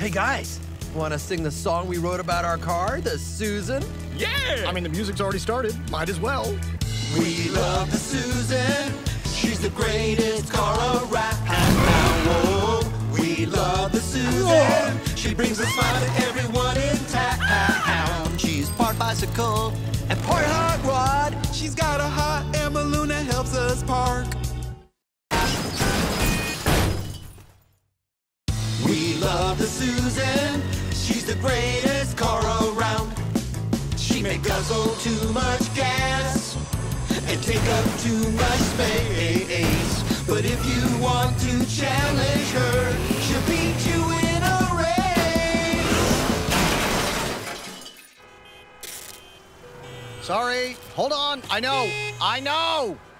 Hey guys, wanna sing the song we wrote about our car, the Susan? Yeah! I mean, the music's already started. Might as well. We love the Susan. She's the greatest car around. Whoa. We love the Susan. She brings a smile to everyone in town. She's part bicycle and part hot rod. She's got a hot air balloon that helps us park. We love the Susan. She's the greatest car around. She may guzzle too much gas and take up too much space. But if you want to challenge her, she'll beat you in a race. Sorry. Hold on. I know.